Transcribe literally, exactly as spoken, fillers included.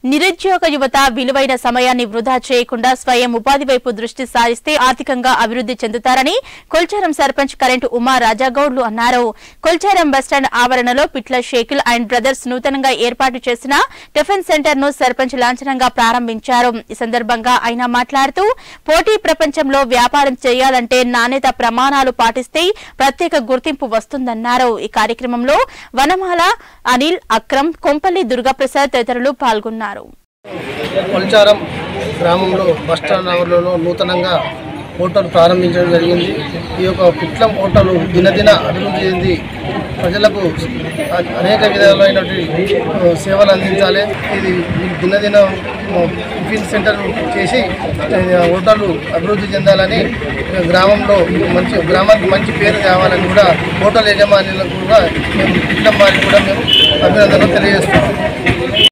నిరుద్యోగ యువత విలువైన సమయాన్ని వృధా చేయకుండా స్వయం ఉపాధి వైపు దృష్టి సారిస్తే ఆర్థికంగా అభివృద్ధి చెందుతారని కొల్చారం సర్పంచ్ కరెంట్ ఉమా రాజాగౌడ్లు అన్నారు. కొల్చారం బస్టాండ్ ఆవరణలో పిట్ల షేకిల్ అండ్ బ్రదర్స్ నూతనంగా ఏర్పాటు చేసిన టిఫిన్ సెంటర్ ను సర్పంచ్ లాంఛనంగా ప్రారంభించారు. ఈ సందర్భంగా ఆయన మాట్లాడుతూ పోటీ ప్రపంచంలో వ్యాపారం చేయాలంటే నాణ్యత ప్రమాణాలు పాటిస్తే ప్రత్యేక గుర్తింపు వస్తుందన్నారు. ఈ కార్యక్రమంలో వనమాల అనిల్, అక్రమ్, కొంపల్లి దుర్గాప్రసాద్ తదితరులు పాల్గొన్నారు. కొల్చారం గ్రామంలో బస్టాండ్ ఆవరణలో నూతనంగా హోటల్ ప్రారంభించడం జరిగింది. ఈ యొక్క పిట్లం హోటల్ దినదిన అభివృద్ధి చెంది ప్రజలకు అనేక విధాలైనటువంటి సేవలు అందించాలి. ఇది దినదిన టిఫిన్ సెంటర్ చేసి హోటల్ అభివృద్ధి చెందాలని, గ్రామంలో మంచి గ్రామానికి మంచి పేరు తేవాలని కూడా హోటల్ యజమానులకు కూడా మేము పిట్లం వారికి కూడా మేము అభినందనలు తెలియజేస్తున్నాం.